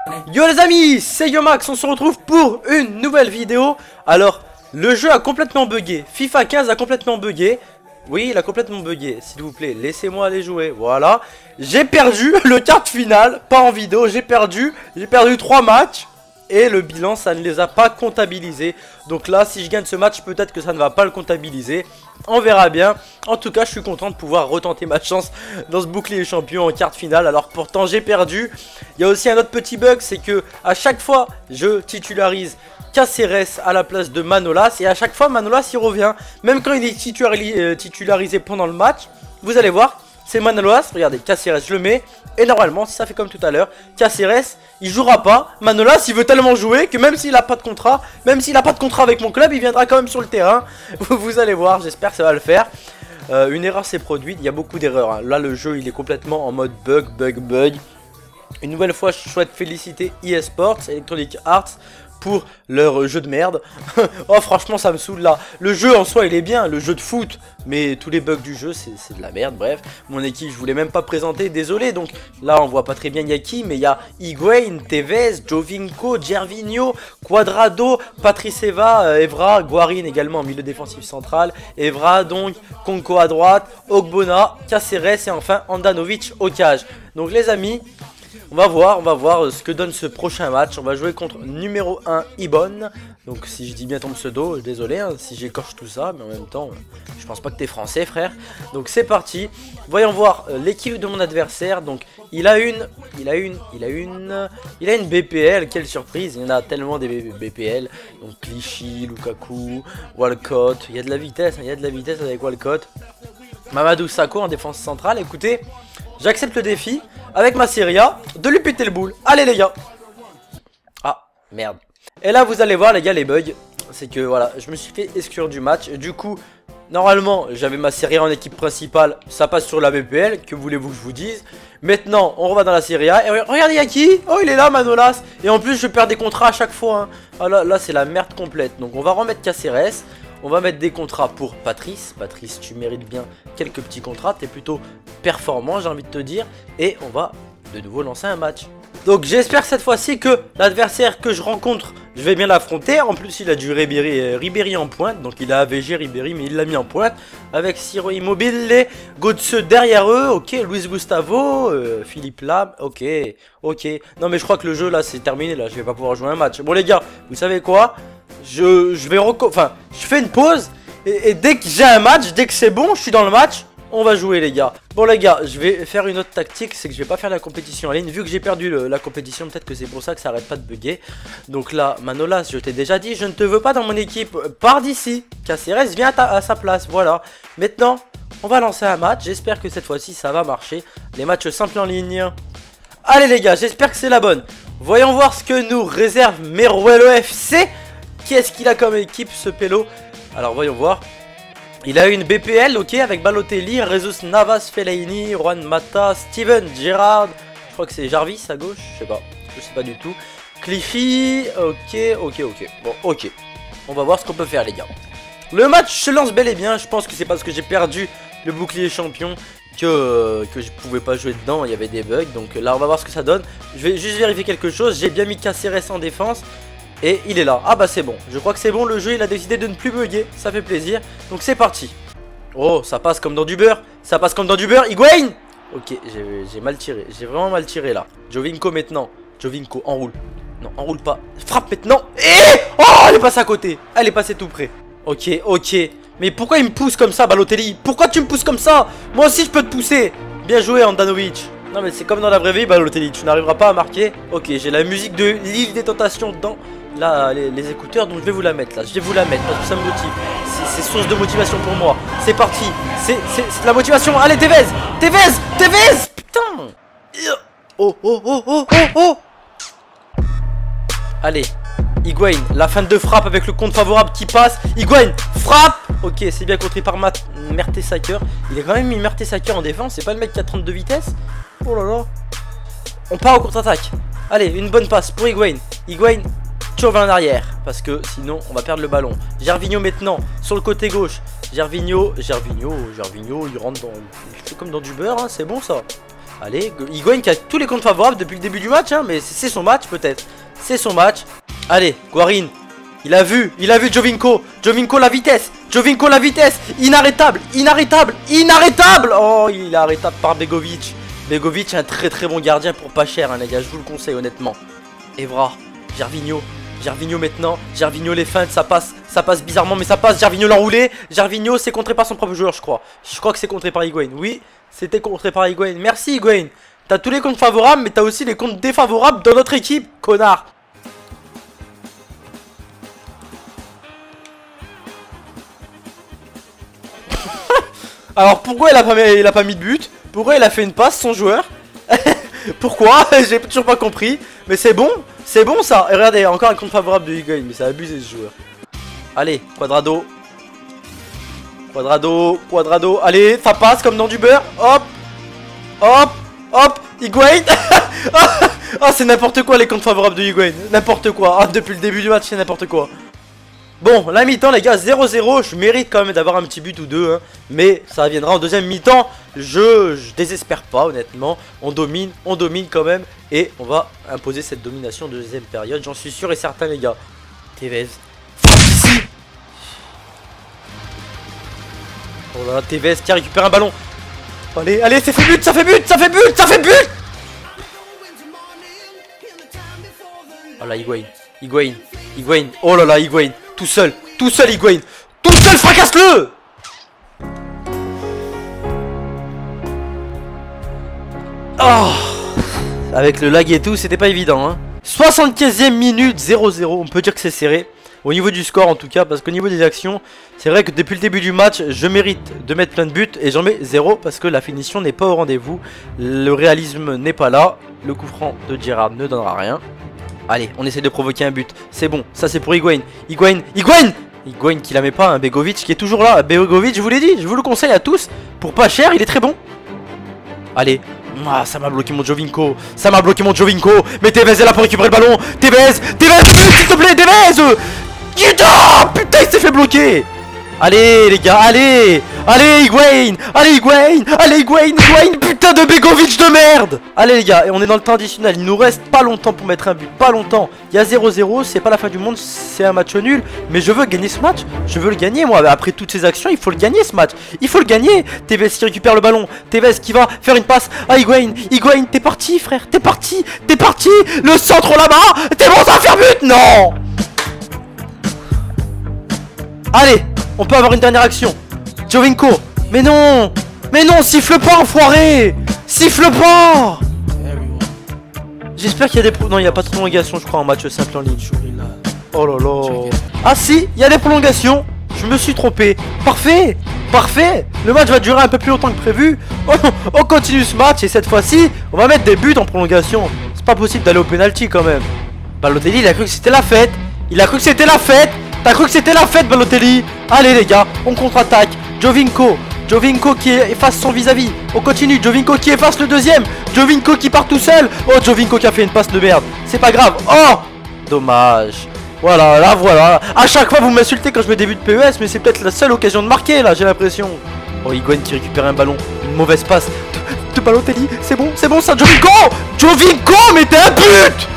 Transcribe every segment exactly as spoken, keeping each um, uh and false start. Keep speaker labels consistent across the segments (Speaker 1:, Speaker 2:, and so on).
Speaker 1: Yo les amis, c'est Yomax, on se retrouve pour une nouvelle vidéo. Alors, le jeu a complètement bugué, FIFA quinze a complètement bugué. Oui, il a complètement bugué, s'il vous plaît, laissez-moi aller jouer, voilà. J'ai perdu le quart final, pas en vidéo, j'ai perdu, j'ai perdu trois matchs. Et le bilan, ça ne les a pas comptabilisés. Donc là, si je gagne ce match, peut-être que ça ne va pas le comptabiliser. On verra bien. En tout cas, je suis content de pouvoir retenter ma chance dans ce bouclier champion en quart finale. Alors pourtant, j'ai perdu. Il y a aussi un autre petit bug, c'est que à chaque fois, je titularise Caceres à la place de Manolas. Et à chaque fois, Manolas, il revient. Même quand il est titularisé, titularisé pendant le match, vous allez voir, c'est Manolas. Regardez, Caceres, je le mets. Et normalement, si ça fait comme tout à l'heure, Caceres, il jouera pas. Manolas, il veut tellement jouer que même s'il a pas de contrat, même s'il a pas de contrat avec mon club, il viendra quand même sur le terrain. Vous allez voir, j'espère que ça va le faire. Euh, une erreur s'est produite, il y a beaucoup d'erreurs. Hein. Là, le jeu, il est complètement en mode bug, bug, bug. Une nouvelle fois, je souhaite féliciter eSports, Electronic Arts, pour leur jeu de merde. Oh franchement ça me saoule là. Le jeu en soi il est bien, le jeu de foot, mais tous les bugs du jeu c'est de la merde. Bref, mon équipe je voulais même pas présenter, désolé. Donc là on voit pas très bien il y a qui, mais il y a Higuain, Tevez, Jovinko, Gervinho, Cuadrado, Patrice Evra, Evra, Guarin également en milieu défensif central, Evra donc, Konko à droite, Ogbonna, Caceres et enfin Andanovic au cage. Donc les amis, on va voir, on va voir ce que donne ce prochain match. On va jouer contre numéro un Ibon. Donc si je dis bien ton pseudo, désolé hein, si j'écorche tout ça, mais en même temps, je pense pas que t'es français frère. Donc c'est parti. Voyons voir euh, l'équipe de mon adversaire. Donc il a une, il a une, il a une, il a une B P L. Quelle surprise, il y en a tellement des B P L. Donc Clichy, Lukaku, Walcott. Il y a de la vitesse, hein, il y a de la vitesse avec Walcott. Mamadou Sakho en défense centrale. Écoutez, j'accepte le défi avec ma Serie A de lui péter le boule. Allez les gars. Ah merde. Et là vous allez voir les gars les bugs. C'est que voilà, je me suis fait exclure du match. Du coup, normalement j'avais ma Serie A en équipe principale. Ça passe sur la B P L. Que voulez-vous que je vous dise? Maintenant on va dans la Serie A. Et regardez il y a qui? Oh il est là Manolas. Et en plus je perds des contrats à chaque fois hein. Ah là, là c'est la merde complète. Donc on va remettre Caceres. On va mettre des contrats pour Patrice. Patrice, tu mérites bien quelques petits contrats. Tu es plutôt performant, j'ai envie de te dire. Et on va de nouveau lancer un match. Donc j'espère cette fois-ci que l'adversaire que je rencontre, je vais bien l'affronter. En plus, il a du Ribéry, euh, Ribéry en pointe. Donc il a A V G Ribéry, mais il l'a mis en pointe. Avec Ciro Immobile, Götze derrière eux. Ok, Luis Gustavo, euh, Philippe Lam. Ok, ok. Non mais je crois que le jeu là, c'est terminé. Là, je vais pas pouvoir jouer un match. Bon les gars, vous savez quoi? Je, je vais reco enfin, je fais une pause et, et dès que j'ai un match, dès que c'est bon, je suis dans le match, on va jouer les gars. Bon les gars, je vais faire une autre tactique, c'est que je vais pas faire la compétition en ligne. Vu que j'ai perdu le, la compétition, peut-être que c'est pour ça que ça arrête pas de bugger. Donc là, Manolas, je t'ai déjà dit, je ne te veux pas dans mon équipe. Pars d'ici, Caceres vient à, ta, à sa place, voilà. Maintenant, on va lancer un match, j'espère que cette fois-ci ça va marcher. Les matchs simples en ligne. Allez les gars, j'espère que c'est la bonne. Voyons voir ce que nous réserve Meruelo F C. Qui est-ce qu'il a comme équipe ce pélo? Alors voyons voir. Il a une B P L, ok, avec Balotelli, Jesus Navas, Fellaini, Juan Mata, Steven Gerrard. Je crois que c'est Jarvis à gauche, je sais pas, je sais pas du tout. Cliffy, ok, ok, ok. Bon, ok. On va voir ce qu'on peut faire les gars. Le match se lance bel et bien. Je pense que c'est parce que j'ai perdu le bouclier champion que, que je pouvais pas jouer dedans, il y avait des bugs. Donc là on va voir ce que ça donne. Je vais juste vérifier quelque chose. J'ai bien mis Caceres en défense. Et il est là, ah bah c'est bon, je crois que c'est bon, le jeu il a décidé de ne plus bugger, ça fait plaisir. Donc c'est parti. Oh, ça passe comme dans du beurre, ça passe comme dans du beurre, Higuain. Ok, j'ai mal tiré, j'ai vraiment mal tiré là. Jovinko maintenant, Jovinko, enroule. Non, enroule pas, frappe maintenant. Et oh, elle est passée à côté, elle est passée tout près. Ok, ok, mais pourquoi il me pousse comme ça Balotelli? Pourquoi tu me pousses comme ça? Moi aussi je peux te pousser. Bien joué Andanovic. Non mais c'est comme dans la vraie vie Balotelli, tu n'arriveras pas à marquer. Ok, j'ai la musique de l'île des tentations dans là les, les écouteurs, donc je vais vous la mettre là, je vais vous la mettre parce que ça me motive. C'est source de motivation pour moi. C'est parti, c'est de la motivation. Allez Tevez, Tevez, Tevez. Putain. Oh oh oh oh oh oh. Allez, Higuain, la fin de frappe avec le compte favorable qui passe. Higuain, frappe. Ok, c'est bien contré par Matt Mertesacker. Il est quand même mis Mertesacker en défense. C'est pas le mec qui a trente-deux vitesses. Oh là là. On part au contre-attaque. Allez, une bonne passe pour Higuain. Higuain, tu reviens en arrière. Parce que sinon, on va perdre le ballon. Gervinho maintenant, sur le côté gauche. Gervinho, Gervinho, Gervinho, il rentre dans... C'est comme dans du beurre, hein, c'est bon ça. Allez, Higuaín qui a tous les comptes favorables depuis le début du match, hein, mais c'est son match peut-être. C'est son match. Allez, Guarín. Il a vu, il a vu Jovinko. Jovinko la vitesse. Jovinko la vitesse. Inarrêtable, inarrêtable, inarrêtable. Oh, il est arrêtable par Begovic. Begovic est un très très bon gardien pour pas cher, hein, les gars. Je vous le conseille honnêtement. Evra, Gervinho. Gervinho maintenant. Gervinho les feintes, ça passe. Ça passe bizarrement, mais ça passe. Gervinho l'enroulé. Gervinho, c'est contré par son propre joueur, je crois. Je crois que c'est contré par Higuaín. Oui, c'était contré par Higuaín. Merci Higuaín. T'as tous les comptes favorables, mais t'as aussi les comptes défavorables dans notre équipe, connard. Alors pourquoi il a, pas mis, il a pas mis de but? Pourquoi il a fait une passe son joueur? Pourquoi? J'ai toujours pas compris. Mais c'est bon, c'est bon ça. Et regardez, encore un compte favorable de Higuaín, mais ça a abusé ce joueur. Allez, Cuadrado. Cuadrado, Cuadrado. Allez, ça passe comme dans du beurre. Hop, hop, hop. Higuaín. Ah, c'est n'importe quoi les comptes favorables de Higuaín. N'importe quoi. Ah, depuis le début du match, c'est n'importe quoi. Bon, la mi-temps les gars, zéro zéro, je mérite quand même d'avoir un petit but ou deux, hein, mais ça viendra en deuxième mi-temps, je, je désespère pas honnêtement, on domine, on domine quand même, et on va imposer cette domination de deuxième période, j'en suis sûr et certain les gars. Tevez, ici. Oh là là, Tevez qui récupère un ballon. Allez, allez, ça fait but, ça fait but, ça fait but, ça fait but. Oh là, Higuaín, Higuaín, Higuaín, oh là là, Higuaín. Tout seul, tout seul Higuaín. Tout seul, fracasse-le. Oh. Avec le lag et tout, c'était pas évident hein. soixante-quinzième minute, zéro zéro. On peut dire que c'est serré. Au niveau du score en tout cas, parce qu'au niveau des actions, c'est vrai que depuis le début du match, je mérite de mettre plein de buts. Et j'en mets zéro parce que la finition n'est pas au rendez-vous. Le réalisme n'est pas là. Le coup franc de Gerrard ne donnera rien. Allez, on essaie de provoquer un but. C'est bon, ça c'est pour Higuaín. Higuaín, Higuaín Higuaín qui la met pas, hein. Begovic qui est toujours là. Begovic, je vous l'ai dit, je vous le conseille à tous. Pour pas cher, il est très bon. Allez. Ah, ça m'a bloqué mon Jovinko. Ça m'a bloqué mon Jovinko. Mais Tevez est là pour récupérer le ballon. Tevez, Tevez, s'il te plaît, Tevez. Putain, putain, il s'est fait bloquer. Allez les gars, allez. Allez Higuaín, allez Higuaín, allez Higuaín, Higuaín, putain de Begovic de merde. Allez les gars, et on est dans le temps additionnel. Il nous reste pas longtemps pour mettre un but, pas longtemps. Il y a zéro zéro, c'est pas la fin du monde, c'est un match nul. Mais je veux gagner ce match, je veux le gagner moi. Après toutes ces actions, il faut le gagner ce match. Il faut le gagner. Tevez qui récupère le ballon, Tevez qui va faire une passe à Higuaín. Higuaín, t'es parti frère, t'es parti, t'es parti. Le centre là-bas, t'es bon, ça va faire but. Non. Allez, on peut avoir une dernière action. Jovinko, mais non. Mais non, siffle pas enfoiré. Siffle pas. J'espère qu'il y a des... Non, il n'y a pas de prolongation je crois en match simple en ligne. Oh là là. Ah si, il y a des prolongations. Je me suis trompé. Parfait. Parfait. Le match va durer un peu plus longtemps que prévu. On continue ce match et cette fois-ci, on va mettre des buts en prolongation. C'est pas possible d'aller au penalty quand même. Balotelli, il a cru que c'était la fête. Il a cru que c'était la fête. T'as cru que c'était la fête Balotelli? Allez les gars, on contre-attaque. Jovinko, Jovinko qui efface son vis-à-vis. On continue, Jovinko qui efface le deuxième. Jovinko qui part tout seul. Oh, Jovinko qui a fait une passe de merde. C'est pas grave. Oh, dommage. Voilà, là voilà. À chaque fois vous m'insultez quand je mets des buts de P E S, mais c'est peut-être la seule occasion de marquer là, j'ai l'impression. Oh, Higuaín qui récupère un ballon. Une mauvaise passe de, de Balotelli. C'est bon, c'est bon ça, Jovinko. Jovinko, mais t'es un but.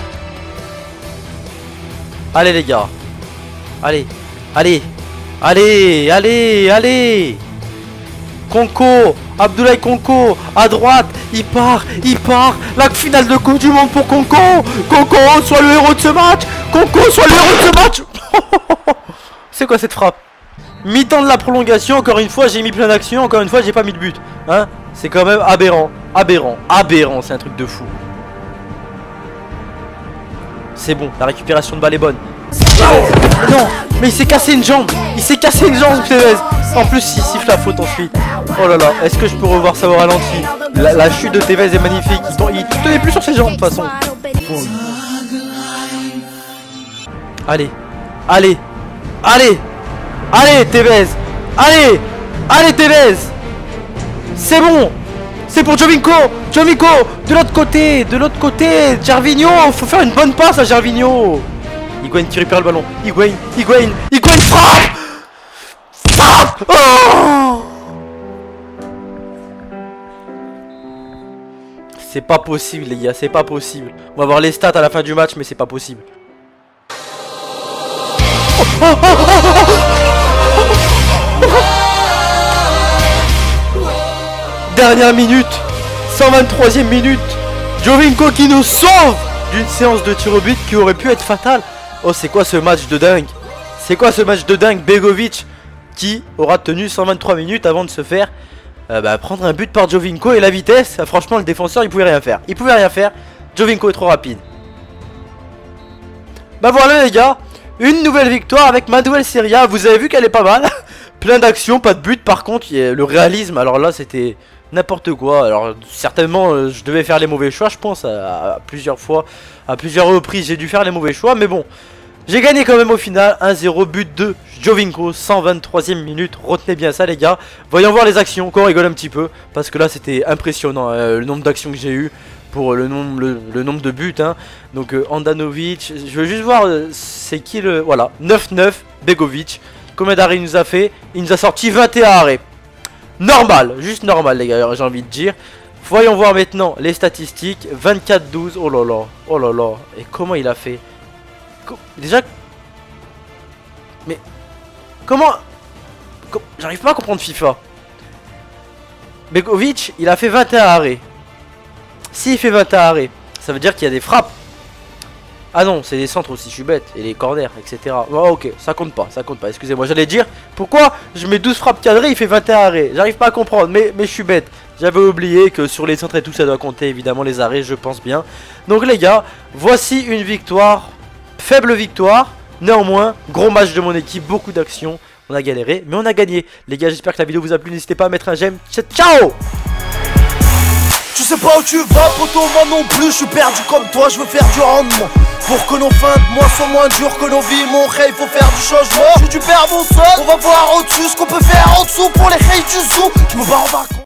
Speaker 1: Allez les gars. Allez, allez, allez, allez, allez. Konko, Abdoulaye Konko, à droite, il part, il part. La finale de Coupe du Monde pour Konko. Konko, sois le héros de ce match. Konko, sois le héros de ce match. C'est quoi cette frappe? Mi-temps de la prolongation, encore une fois j'ai mis plein d'actions, encore une fois j'ai pas mis de but. Hein? C'est quand même aberrant, aberrant, aberrant, c'est un truc de fou. C'est bon, la récupération de balle est bonne. Oh, non, mais il s'est cassé une jambe. Il s'est cassé une jambe, Tevez. En plus, il siffle la faute ensuite. Oh là là, est-ce que je peux revoir ça au ralenti? La, la chute de Tevez est magnifique. Il, il tenait plus sur ses jambes de toute façon. Oh. Allez, allez, allez, allez, Tevez. Allez, allez, Tevez. C'est bon. C'est pour Jovinko. Jovinko, de l'autre côté, de l'autre côté. Gervinho, faut faire une bonne passe à Gervinho. Higuaín qui récupère le ballon. Higuaín, Higuaín, Higuaín frappe. Frappe. Oh. C'est pas possible les gars, c'est pas possible. On va voir les stats à la fin du match, mais c'est pas possible. Oh, oh, oh, oh, oh. Dernière minute, cent vingt-troisième minute, Giovinco qui nous sauve d'une séance de tir au but qui aurait pu être fatale. Oh, c'est quoi ce match de dingue? C'est quoi ce match de dingue? Begovic qui aura tenu cent vingt-trois minutes avant de se faire euh, bah, prendre un but par Giovinco. Et la vitesse, ah, franchement le défenseur il pouvait rien faire. Il pouvait rien faire, Giovinco est trop rapide. Bah voilà les gars, une nouvelle victoire avec ma nouvelle Serie A. Vous avez vu qu'elle est pas mal. Plein d'actions, pas de but. Par contre il y a le réalisme, alors là c'était n'importe quoi. Alors certainement euh, je devais faire les mauvais choix, je pense à, à plusieurs fois, à plusieurs reprises j'ai dû faire les mauvais choix. Mais bon, j'ai gagné quand même au final. Un zéro, but de Giovinco, cent vingt-troisième minute. Retenez bien ça les gars. Voyons voir les actions, qu'on rigole un petit peu, parce que là c'était impressionnant euh, le nombre d'actions que j'ai eu pour le nombre, le, le nombre de buts hein. Donc euh, Handanovic, je veux juste voir euh, c'est qui le... Voilà, neuf neuf, Begovic. Combien d'arrêts il nous a fait? Il nous a sorti vingt et un arrêts. Normal, juste normal les gars, j'ai envie de dire. Voyons voir maintenant les statistiques. Vingt-quatre douze, oh là là, oh là là. Et comment il a fait? Co Déjà... Mais... Comment... Com J'arrive pas à comprendre FIFA. Begovic, il a fait vingt et un arrêts. S'il fait vingt et un arrêts, ça veut dire qu'il y a des frappes. Ah non, c'est des centres aussi, je suis bête. Et les corners, et cetera. Oh, ok, ça compte pas, ça compte pas, excusez-moi. J'allais dire, pourquoi je mets douze frappes cadrées, il fait vingt et un arrêts. J'arrive pas à comprendre, mais, mais je suis bête. J'avais oublié que sur les centres et tout, ça doit compter, évidemment, les arrêts, je pense bien. Donc les gars, voici une victoire. Faible victoire, néanmoins, gros match de mon équipe, beaucoup d'actions. On a galéré, mais on a gagné. Les gars, j'espère que la vidéo vous a plu, n'hésitez pas à mettre un j'aime. Ciao!
Speaker 2: Tu sais pas où tu vas, poto, moi non plus, je suis perdu comme toi, je veux faire du rendement. Pour que nos fins de mois soient moins dures que nos vies, mon rêve, il faut faire du changement. Je suis du père, mon son, on va voir au-dessus ce qu'on peut faire en dessous pour les rayes du zoo. Je me barre en vacances.